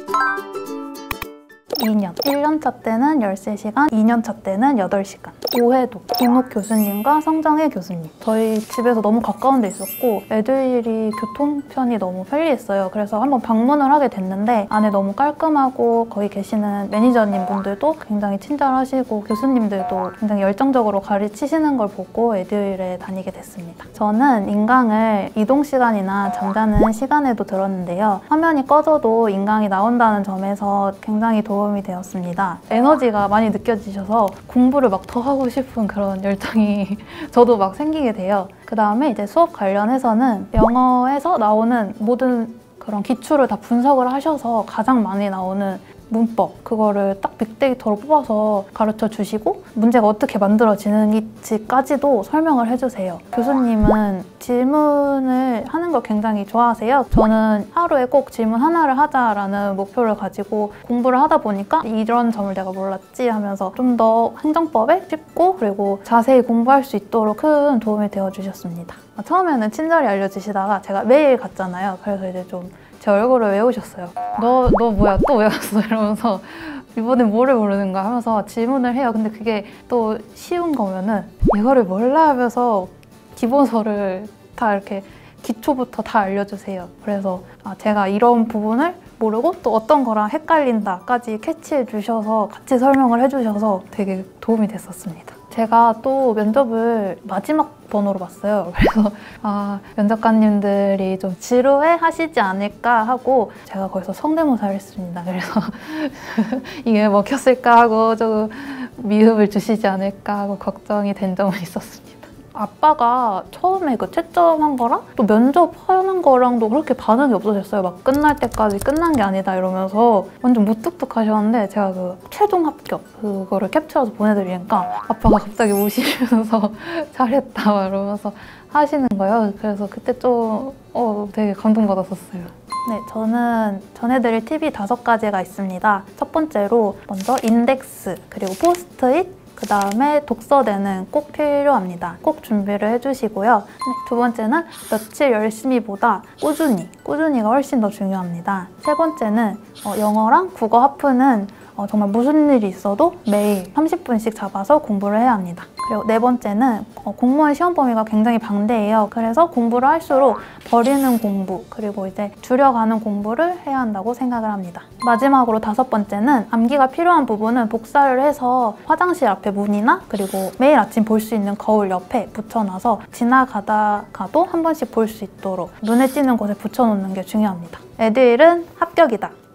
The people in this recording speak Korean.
2년. 1년차 때는 13시간, 2년차 때는 8시간. 오해도. 김욱 교수님과 성정혜 교수님. 저희 집에서 너무 가까운 데 있었고 애들이 교통편이 너무 편리했어요. 그래서 한번 방문을 하게 됐는데 안에 너무 깔끔하고 거기 계시는 매니저님 분들도 굉장히 친절하시고 교수님들도 굉장히 열정적으로 가르치시는 걸 보고 에듀윌에 다니게 됐습니다. 저는 인강을 이동 시간이나 잠자는 시간에도 들었는데요. 화면이 꺼져도 인강이 나온다는 점에서 굉장히 도움이 되었습니다. 에너지가 많이 느껴지셔서 공부를 막 더 하고 싶은 그런 열정이 저도 막 생기게 돼요. 그 다음에 이제 수업 관련해서는 영어에서 나오는 모든 그런 기출을 다 분석을 하셔서 가장 많이 나오는 문법, 그거를 딱 빅데이터로 뽑아서 가르쳐 주시고 문제가 어떻게 만들어지는지까지도 설명을 해주세요. 교수님은 질문을 하는 걸 굉장히 좋아하세요. 저는 하루에 꼭 질문 하나를 하자라는 목표를 가지고 공부를 하다 보니까 이런 점을 내가 몰랐지 하면서 좀 더 행정법에 쉽고 그리고 자세히 공부할 수 있도록 큰 도움이 되어주셨습니다. 처음에는 친절히 알려주시다가 제가 매일 갔잖아요. 그래서 이제 좀 제 얼굴을 외우셨어요. 너 뭐야 또 외웠어 이러면서 이번엔 뭐를 모르는 거야 하면서 질문을 해요. 근데 그게 또 쉬운 거면은 이거를 몰라 하면서 기본서를 다 이렇게 기초부터 다 알려주세요. 그래서 제가 이런 부분을 모르고 또 어떤 거랑 헷갈린다까지 캐치해 주셔서 같이 설명을 해주셔서 되게 도움이 됐었습니다. 제가 또 면접을 마지막 번호로 봤어요. 그래서 면접관님들이 좀 지루해 하시지 않을까 하고 제가 거기서 성대모사를 했습니다. 그래서 이게 먹혔을까 하고 조금 미움을 주시지 않을까 하고 걱정이 된 점은 있었습니다. 아빠가 처음에 그 채점한 거랑 또 면접하는 거랑도 그렇게 반응이 없어졌어요. 막 끝날 때까지 끝난 게 아니다 이러면서 완전 무뚝뚝하셨는데 제가 그 최종 합격 그거를 캡처해서 보내드리니까 아빠가 갑자기 우시면서 잘했다 막 이러면서 하시는 거예요. 그래서 그때 좀 되게 감동받았었어요. 네, 저는 전해드릴 팁이 5가지가 있습니다. 첫 번째로 먼저 인덱스, 그리고 포스트잇, 그 다음에 독서대는 꼭 필요합니다. 꼭 준비를 해주시고요. 네, 두 번째는 며칠 열심히보다 꾸준히가 훨씬 더 중요합니다. 세 번째는 영어랑 국어 하프는 정말 무슨 일이 있어도 매일 30분씩 잡아서 공부를 해야 합니다. 그리고 네 번째는 공무원 시험 범위가 굉장히 방대해요. 그래서 공부를 할수록 버리는 공부, 그리고 이제 줄여가는 공부를 해야 한다고 생각을 합니다. 마지막으로 5번째는 암기가 필요한 부분은 복사를 해서 화장실 앞에 문이나 그리고 매일 아침 볼 수 있는 거울 옆에 붙여놔서 지나가다가도 한 번씩 볼 수 있도록 눈에 띄는 곳에 붙여놓는 게 중요합니다. 에듀윌은 합격이다.